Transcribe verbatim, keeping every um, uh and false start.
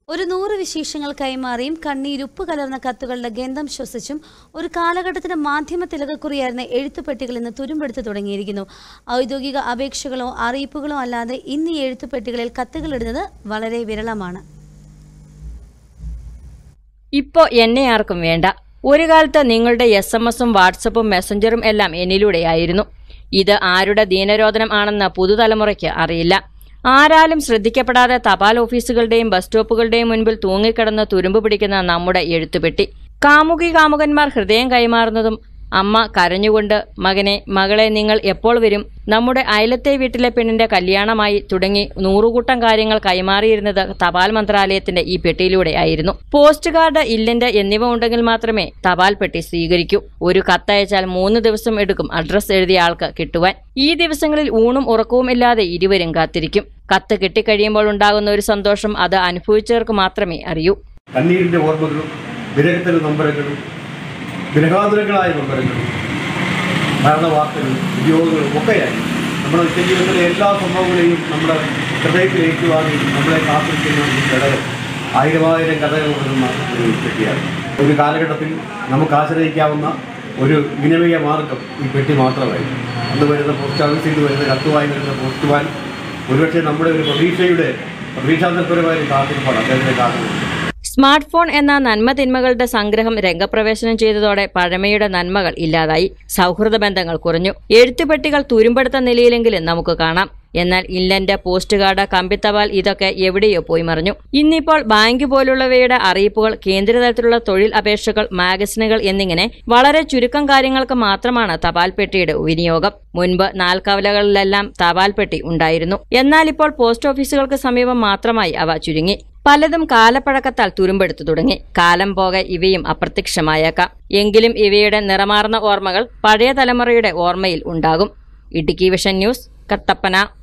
ഒരു നൂറ് വിശേഷങ്ങൾ കൈമാറിയും കണ്ണീരുപ്പ് കലർന്ന കത്തുകളുടെ ഗന്ധം ശ്വസിച്ചും ഒരു കാലഘട്ടത്തിന് മാധ്യമ തിലകക്കുറിയായിരുന്ന എഴുത്തുപെട്ടികൾ ഇന്ന് തുരുമ്പെടുത്ത് തുടങ്ങിയിരിക്കുന്നു. ഔദ്യോഗിക അപേക്ഷകളോ അറിയിപ്പുകളോ അല്ലാതെ ഇന്ന് ഈ എഴുത്തുപെട്ടികളിൽ കത്തുകൾ ഇടുന്നത് വളരെ വിരളമാണ്. ഇപ്പോ എന്നെ ആർക്കും വേണ്ട. ഒരു കാലത്ത് നിങ്ങളുടെ എസ് എം എസും വാട്സപ്പും മെസ്സഞ്ചറും എല്ലാം എന്നിലൂടെയായിരുന്നു. ഇത് ആരുടെ ദീനരോധനം ആണെന്ന് പുതുതലമുറയ്ക്ക് അറിയില്ല. ആരാലും ശ്രദ്ധിക്കപ്പെടാതെ തപാൽ ഓഫീസുകളുടെയും ബസ് സ്റ്റോപ്പുകളുടെയും മുൻപിൽ തൂങ്ങിക്കിടന്ന് തുരുമ്പ് പിടിക്കുന്ന നമ്മുടെ എഴുത്തുപെട്ടി. കാമുകി കാമുകന്മാർ ഹൃദയം കൈമാറുന്നതും അമ്മ കരഞ്ഞുകൊണ്ട് മകനെ മകളെ നിങ്ങൾ എപ്പോൾ വരും, നമ്മുടെ അയലത്തെ വീട്ടിലെ പെണ്ണിന്റെ കല്യാണമായി തുടങ്ങി നൂറുകൂട്ടം കാര്യങ്ങൾ കൈമാറിയിരുന്നത് തപാൽ മന്ത്രാലയത്തിന്റെ ഈ പെട്ടിയിലൂടെ ആയിരുന്നു. പോസ്റ്റ് കാർഡ്, ഇല്ലന്റ് എന്നിവ ഉണ്ടെങ്കിൽ മാത്രമേ തപാൽ പെട്ടി സ്വീകരിക്കൂ. ഒരു കത്തയച്ചാൽ മൂന്ന് ദിവസം എടുക്കും അഡ്രസ് എഴുതിയ ആൾക്ക് കിട്ടുവാൻ. ഈ ദിവസങ്ങളിൽ ഊണും ഉറക്കവും ഇല്ലാതെ ഇരുവരും കാത്തിരിക്കും. കത്ത് കിട്ടിക്കഴിയുമ്പോൾ ഉണ്ടാകുന്ന ഒരു സന്തോഷം അത് അനുഭവിച്ചവർക്ക് മാത്രമേ അറിയൂ. കണ്ണീരിന്റെ ഓർമ്മകളും വിരഹത്തിന്റെ നമ്പരങ്ങളും വിരഹാതുരങ്ങളായ നമ്പരങ്ങളും മരണവാർത്തകളും ഉദ്യോഗങ്ങളും ഒക്കെയായി നമ്മുടെ ജീവിതത്തിലെ എല്ലാ സംഭവങ്ങളെയും നമ്മുടെ ഹൃദയത്തിൽ ഏറ്റുവാങ്ങി നമ്മളെ കാത്തിരിക്കുന്ന ഈ ഘടകം ആയിരമായിരം കഥകൾ ഉണരുന്ന ഒരു പെട്ടിയാണ്. ഒരു കാലഘട്ടത്തിൽ നമുക്ക് ആശ്രയിക്കാവുന്ന ഒരു വിനിമയ മാർഗം ഈ പെട്ടി മാത്രമായിരുന്നു. അന്ന് വരുന്ന പോസ്റ്റ് ഓഫീസിൽ നിന്ന് വരുന്ന കത്തുവായി വരുന്ന പോസ്റ്റ്മാൻ ഒരുപക്ഷെ നമ്മുടെ ഒരു പ്രതീക്ഷയുടെ പ്രതീക്ഷാന്തരപരമായ കാത്തിരിപ്പാണ് അദ്ദേഹത്തിന്റെ കാത്തിരിപ്പ്. സ്മാർട്ട് ഫോൺ എന്ന നന്മ തിന്മകളുടെ സംഗ്രഹം രംഗപ്രവേശനം ചെയ്തതോടെ പഴമയുടെ നന്മകൾ ഇല്ലാതായി. സൗഹൃദ ബന്ധങ്ങൾ കുറഞ്ഞു. എഴുത്തുപെട്ടികൾ തുരുമ്പെടുത്ത നിലയിലെങ്കിലും നമുക്ക് കാണാം. എന്നാൽ ഇല്ലന്റ്, പോസ്റ്റ് കാർഡ്, കമ്പിത്തപാൽ ഇതൊക്കെ എവിടെയോ പോയി മറിഞ്ഞു. ഇന്നിപ്പോൾ ബാങ്ക് പോലുള്ളവയുടെ അറിയിപ്പുകൾ, കേന്ദ്രതലത്തിലുള്ള തൊഴിൽ അപേക്ഷകൾ, മാഗസിനുകൾ എന്നിങ്ങനെ വളരെ ചുരുക്കം കാര്യങ്ങൾക്ക് മാത്രമാണ് തപാൽ പെട്ടിയുടെ വിനിയോഗം. മുൻപ് നാൽക്കവലകളിലെല്ലാം തപാൽ പെട്ടി ഉണ്ടായിരുന്നു. എന്നാൽ ഇപ്പോൾ പോസ്റ്റ് ഓഫീസുകൾക്ക് സമീപം മാത്രമായി അവ ചുരുങ്ങി. പലതും കാലപ്പഴക്കത്താൽ തുരുമ്പെടുത്തു തുടങ്ങി. കാലം പോകെ ഇവയും അപ്രത്യക്ഷമായേക്കാം. എങ്കിലും ഇവയുടെ നിറമാർന്ന ഓർമ്മകൾ പഴയ തലമുറയുടെ ഓർമ്മയിൽ ഉണ്ടാകും. Idukki vision news, Kattappana.